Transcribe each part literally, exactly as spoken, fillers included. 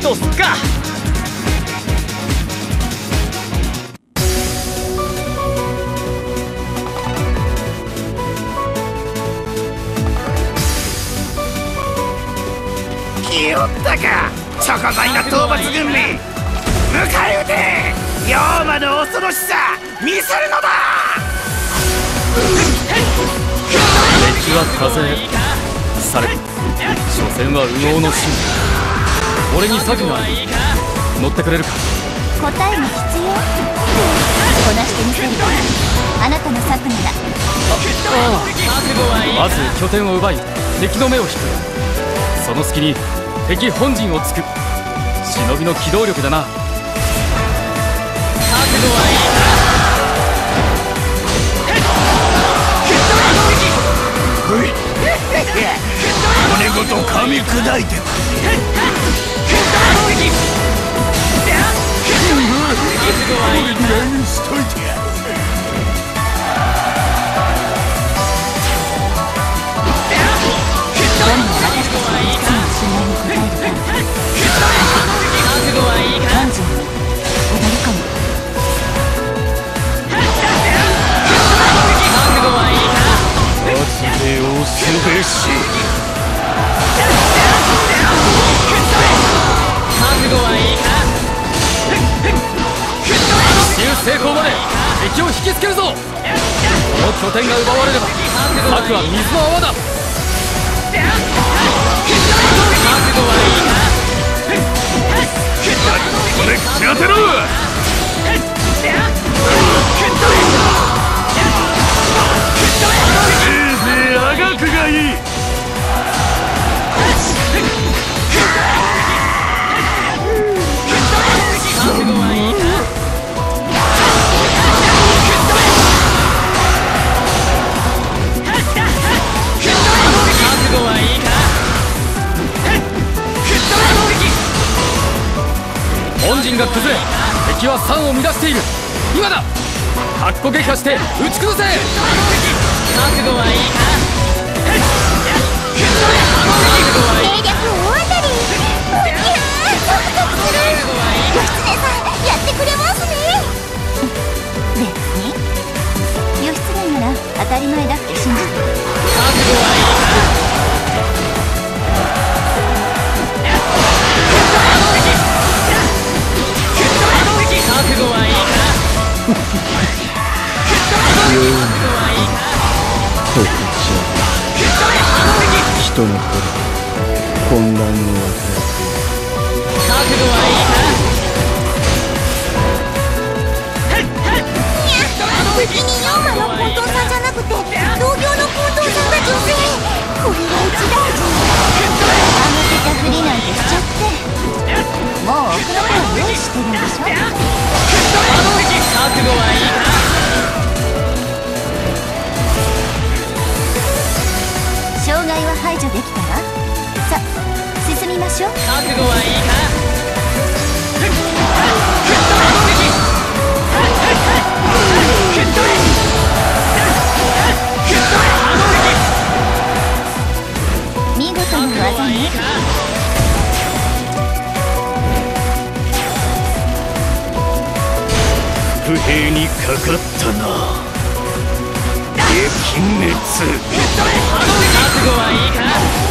どうすっか。 来よったか、チョコザイな討伐軍め。迎え撃て、妖魔の恐ろしさ見せるのだ。 敵は風され、所詮は右往の心。俺に策がある。乗ってくれるか。 答えが必要。こなしてみせるから、あなたの策なら。 ああ、まず拠点を奪い敵の目を引く。その隙に敵本陣を突く。忍びの機動力だな。覚悟はいいか。 骨ごと噛み砕いてくれ。何しといてやる。 どんな私たちのいつも信頼に応えるか。 覚悟はいいか。 本陣に踊り込む。 覚悟はいいか。 発令をすべし。 覚悟はいいか。奇襲成功まで敵を引きつけるぞ。この拠点が奪われれば策は水の泡だ。覚悟はいいか。 これ口当てろ。せいぜいあがくがいい。 覚悟はいいか。覚悟はいいか。本陣が崩れ敵は山を乱している。今だ。かっこ撃破して打ち崩せ。覚悟はいいか。覚悟はいいか。 計略大当たり。いやー、ゾクゾクする。義経さん、やってくれますね。別に義経なら当たり前だって信じてる。 覚悟はいいか。覚悟はいいか。 人の子混乱のわ覚悟はいいか。 敵に妖魔の混沌さんじゃなくて同業の混沌さんが女性。これは一大事。あのせたふりなんてしちゃって。もうお風呂場用意してるんでしょ。 覚悟はいいか。 障害は排除できたわ。さ、進みましょう。 覚悟はいいか。 見事な技ね。 不平にかかったな。撃滅。 覚悟はいいか。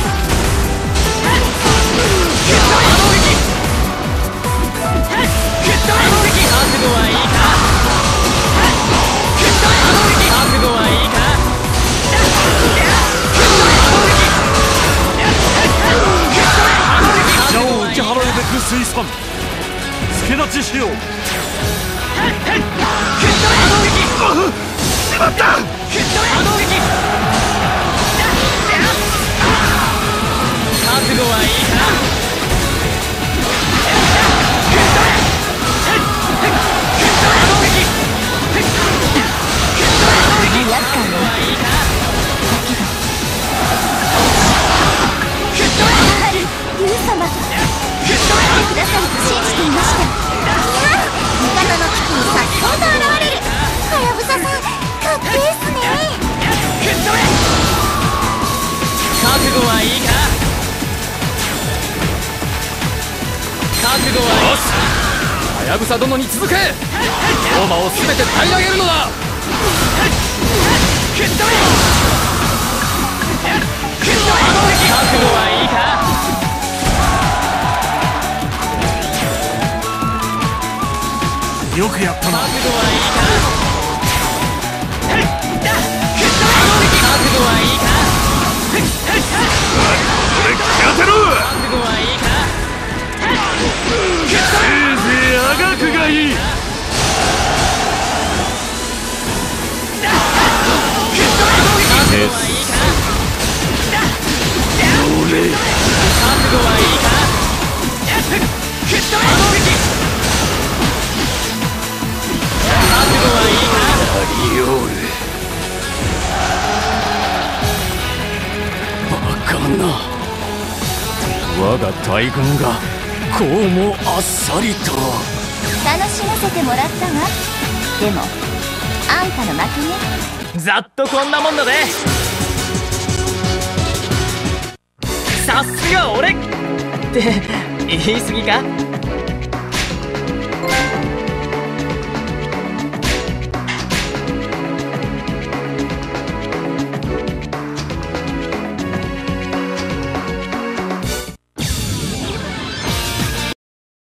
覚悟はいいか。覚悟はいいか。 邪を打ち払うべく水産助立ちしよう。しまった。 覚悟はいいか。 厄介ね。だけどやはり竜様来てくださると信じていました。いや、味方の危機に先ほど現れる。はやぶささん、かっけーっすね。 やぶさ殿に続け。龍馬を全て平らげるのだ。覚悟はいいか。 よくやったな。 覚悟はいいか。覚悟はいいか。 当てろ。 覚悟はいいか。 せいぜいあがくがいい。 我が大軍がこうもあっさりと。 楽しませてもらったわ。でもあんたの負けね。 ざっとこんなもんだぜ。さすが俺って言い過ぎか。